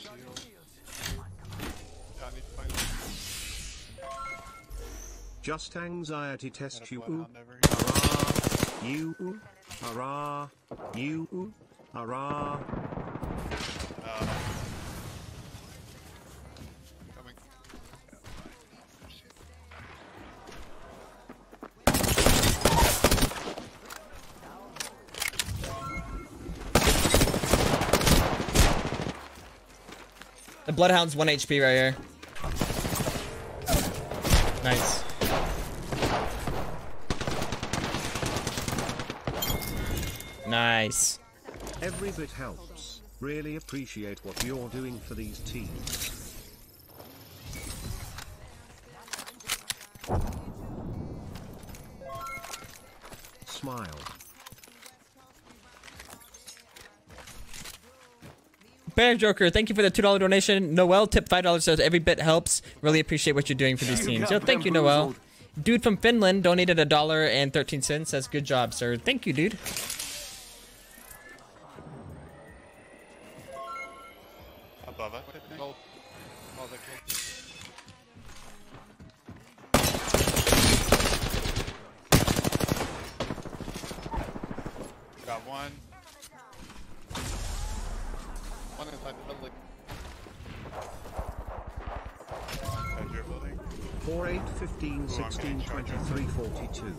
Yeah, I need to find Just anxiety test you. bloodhound Hurrah, you, hurrah. Coming. The Bloodhound's 1 HP right here. Nice. Nice. Every bit helps. Really appreciate what you're doing for these teams. Smile. Bear Joker, thank you for the $2 donation. Noel tipped $5, says every bit helps. Really appreciate what you're doing for these teams. Yo, thank you, Noel. Dude from Finland donated $1.13. Says good job, sir. Thank you, dude. Above us, I think. Oh, the kid. Got one. One inside the building. Inside your building. 4, 8, 15, 16, 23, 42.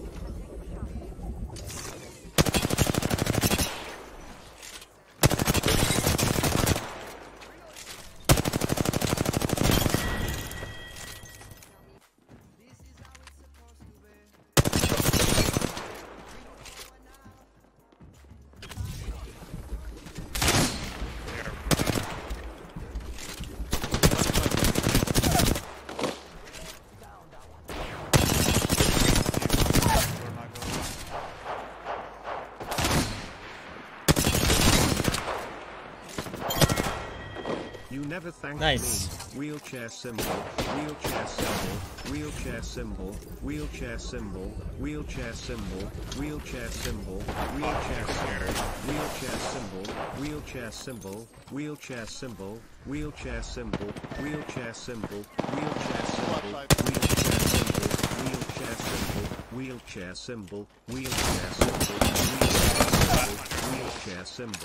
You never thank me. Wheelchair symbol, wheelchair symbol, wheelchair symbol, wheelchair symbol, wheelchair symbol, wheelchair symbol, wheelchair symbol, wheelchair symbol, wheelchair symbol, wheelchair symbol, wheelchair symbol, wheelchair symbol, wheelchair symbol, wheelchair symbol, wheelchair symbol, wheelchair symbol,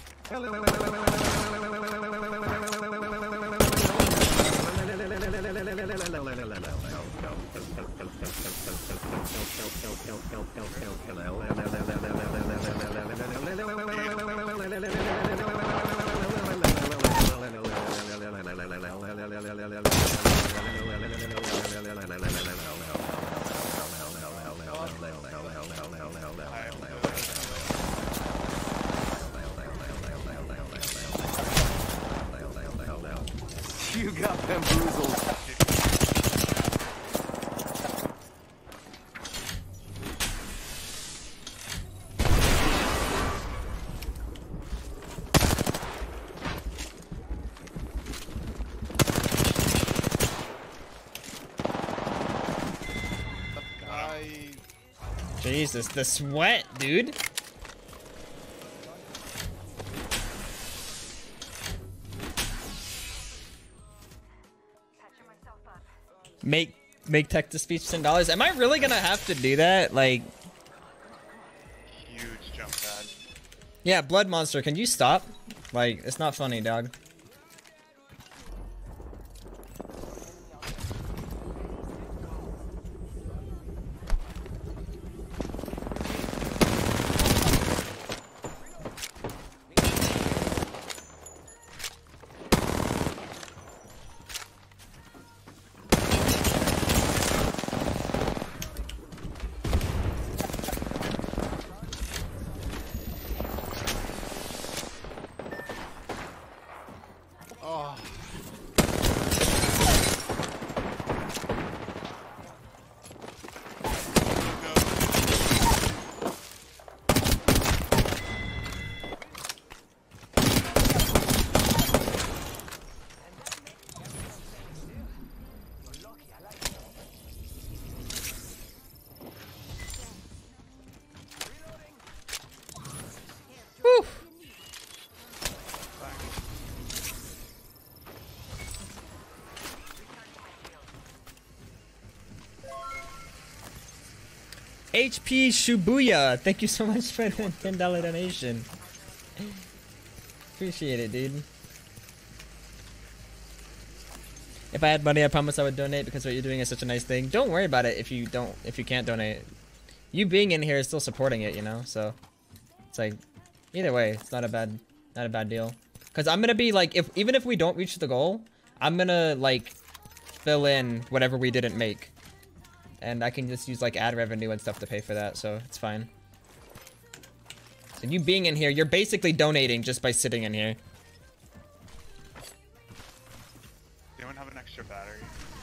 You got bamboozled. Jesus, the sweat, dude. Make text-to-speech $10. Am I really gonna have to do that? Like, huge jump pad. yeah, Blood Monster, can you stop? Like, it's not funny, dog. HP Shibuya, thank you so much for the $10 donation. Appreciate it, dude. If I had money, I promise I would donate because what you're doing is such a nice thing. Don't worry about it if you can't donate. You being in here is still supporting it, you know. So it's like either way, it's not a bad deal. Cause I'm gonna be like, even if we don't reach the goal, I'm gonna like fill in whatever we didn't make, and I can just use like ad revenue and stuff to pay for that. So it's fine. So you being in here, you're basically donating just by sitting in here. Anyone have an extra battery?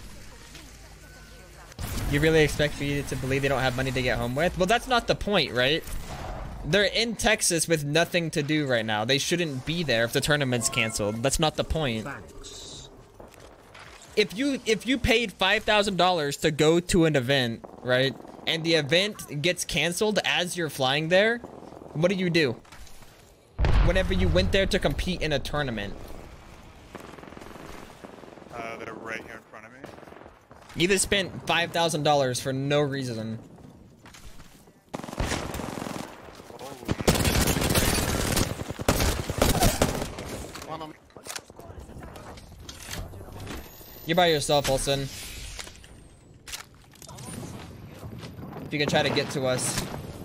You really expect me to believe they don't have money to get home with? Well, that's not the point, right? They're in Texas with nothing to do right now. They shouldn't be there if the tournament's canceled. That's not the point. Thanks. If you paid $5,000 to go to an event, right? And the event gets canceled as you're flying there, what do? Whenever you went there to compete in a tournament. They're right here in front of me. You just spent $5,000 for no reason. Holy. You're by yourself, Olsen. If you can try to get to us.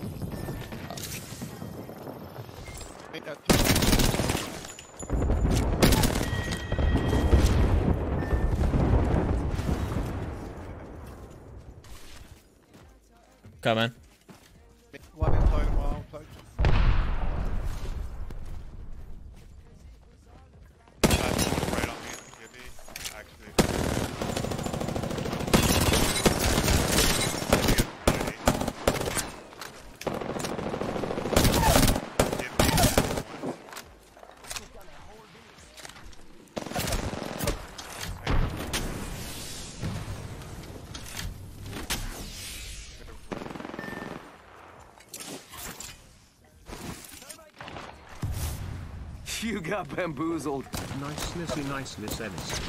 Coming. One inside, one outside. Right on me, Gibby. Actually. You got bamboozled. Niceness, Ennis.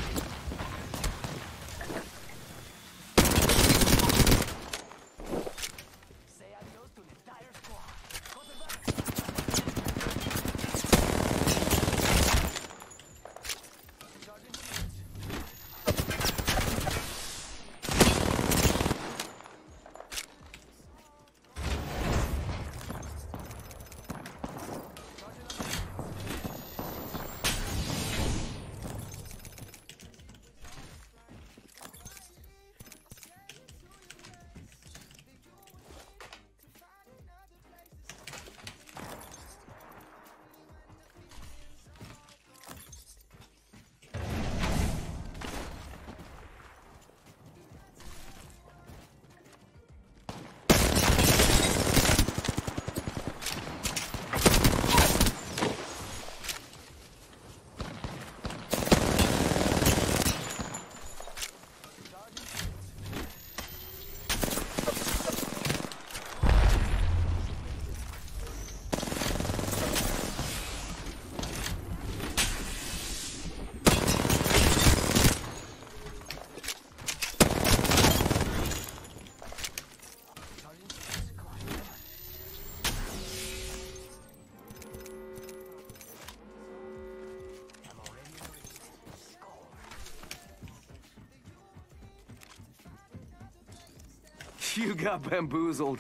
You got bamboozled.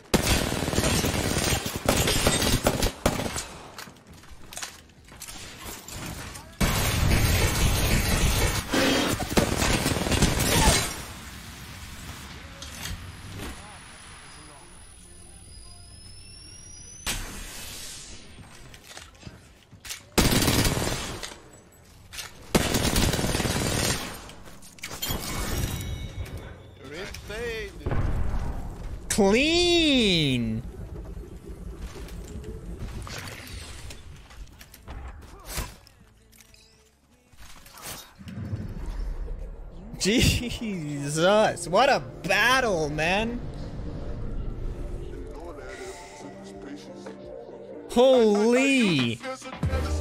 You're insane, dude. Clean. Jesus, what a battle, man. Holy.